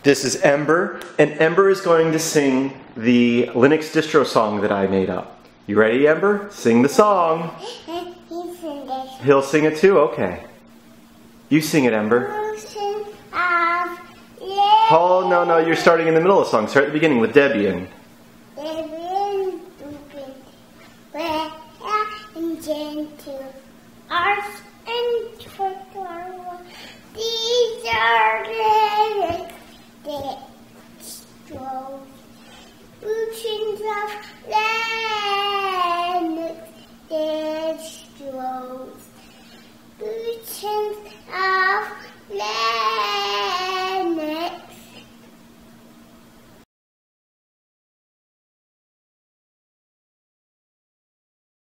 This is Ember, and Ember is going to sing the Linux distro song that I made up. You ready, Ember? Sing the song. He'll sing it too? Okay. You sing it, Ember. Oh, no, you're starting in the middle of the song. Start at the beginning with Debian. Debian, Gentoo,